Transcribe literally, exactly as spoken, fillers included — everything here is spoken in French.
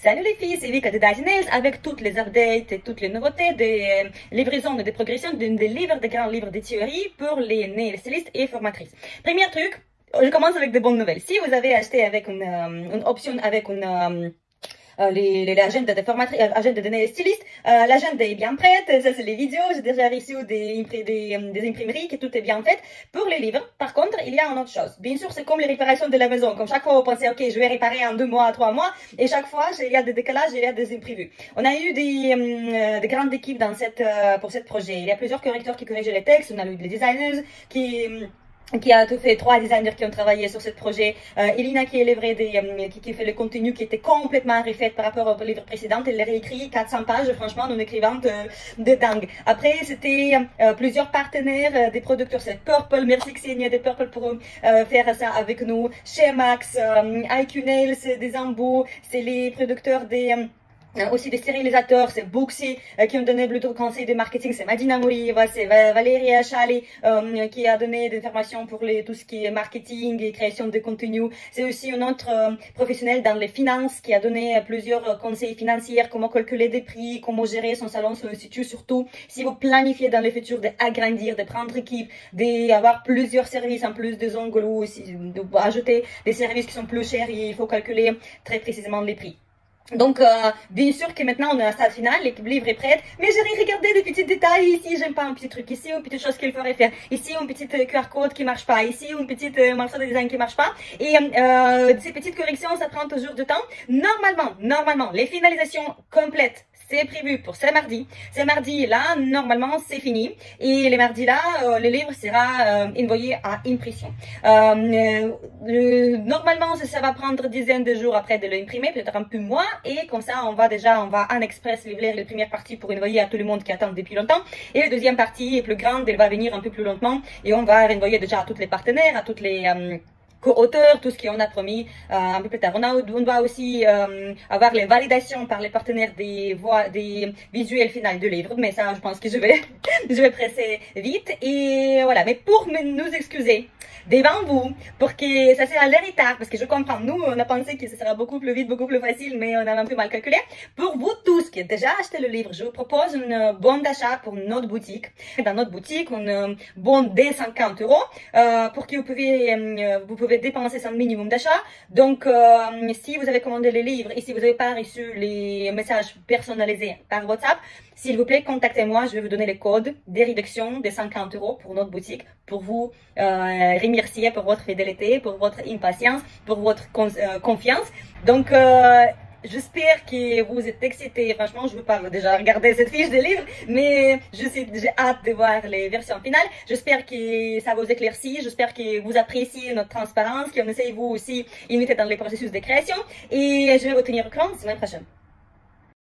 Salut les filles, c'est Vika de Dazinez avec toutes les updates et toutes les nouveautés des euh, livraisons et des progressions des livres, des grands livres de théorie pour les nail stylistes et formatrices. Premier truc, je commence avec de bonnes nouvelles. Si vous avez acheté avec une, euh, une option avec une... Euh, Euh, les, les l'agenda de formatrice, euh, agenda de nail styliste, euh, l'agenda est bien prête, ça c'est les vidéos, j'ai déjà reçu des, des, des imprimeries que tout est bien fait. Pour les livres, par contre, il y a une autre chose. Bien sûr, c'est comme les réparations de la maison, comme chaque fois vous pensez, ok, je vais réparer en deux mois, trois mois, et chaque fois, il y a des décalages, il y a des imprévus. On a eu des, euh, des grandes équipes dans cette, euh, pour ce projet. Il y a plusieurs correcteurs qui corrigent les textes, on a eu des designers qui... qui a tout fait, trois designers qui ont travaillé sur ce projet. Euh, Elina qui est livrée des, euh, qui, qui fait le contenu qui était complètement refait par rapport au livre précédent. Elle a réécrit quatre cents pages, franchement, d'une écrivante euh, de dingue. Après, c'était euh, plusieurs partenaires, euh, des producteurs. C'est Purple, merci Xenia de Purple pour euh, faire ça avec nous. Chez Max, euh, I Q Nails, des embouts, c'est les producteurs des... Euh, aussi des stérilisateurs, c'est Booksy euh, qui ont donné plutôt conseil de marketing, c'est Madina Mouriva, c'est Valéria Chali euh, qui a donné des informations pour les, tout ce qui est marketing et création de contenu. C'est aussi un autre euh, professionnel dans les finances qui a donné plusieurs euh, conseils financiers, comment calculer des prix, comment gérer son salon sur le site, surtout si vous planifiez dans le futur d'agrandir, de prendre équipe, d'avoir plusieurs services en plus des ongles ou aussi d'ajouter des services qui sont plus chers, il faut calculer très précisément les prix. Donc, euh, bien sûr que maintenant on est à la stade final, l'équipe livre est prête, mais j'ai regardé des petits détails ici, j'aime pas un petit truc ici, une petite chose qu'il faudrait faire, ici une petite Q R code qui marche pas, ici une petite euh, morceau de design qui marche pas, et euh, ces petites corrections ça prend toujours du temps. Normalement, normalement, les finalisations complètes, c'est prévu pour ce mardi. Ce mardi là, normalement c'est fini, et les mardis là, euh, le livre sera euh, envoyé à impression. Euh, euh, normalement ça va prendre une dizaine de jours après de l'imprimer, peut-être un peu moins. Et comme ça, on va déjà, on va en express livrer les premières parties pour envoyer à tout le monde qui attend depuis longtemps. Et la deuxième partie est plus grande, elle va venir un peu plus lentement. Et on va envoyer déjà à tous les partenaires, à toutes les... Euh, co-auteurs, tout ce qu'on a promis euh, un peu plus tard. On, a, on doit aussi euh, avoir les validations par les partenaires des voix, des visuels finaux du livre, mais ça, je pense que je vais, je vais presser vite. Et voilà, mais pour nous excuser devant vous, pour que ça sera l'air retard, parce que je comprends, nous, on a pensé que ça sera beaucoup plus vite, beaucoup plus facile, mais on a un peu mal calculé. Pour vous tous qui avez déjà acheté le livre, je vous propose une bonne d'achat pour notre boutique. Dans notre boutique, une bonne de cinquante euros, euh, pour que vous pouvez, euh, vous pouvez dépenser son minimum d'achat. Donc, euh, si vous avez commandé les livres et si vous n'avez pas reçu les messages personnalisés par WhatsApp, s'il vous plaît, contactez-moi. Je vais vous donner les codes des réductions de cinquante euros pour notre boutique, pour vous euh, remercier pour votre fidélité, pour votre impatience, pour votre con euh, confiance. Donc, euh, j'espère que vous êtes excités. Franchement, je ne veux pas déjà regarder cette fiche de livre, mais je sais, j'ai hâte de voir les versions finales. J'espère que ça vous éclaircit. J'espère que vous appréciez notre transparence, qu'on essaye vous aussi imiter dans les processus de création. Et je vais vous tenir au courant la semaine prochaine.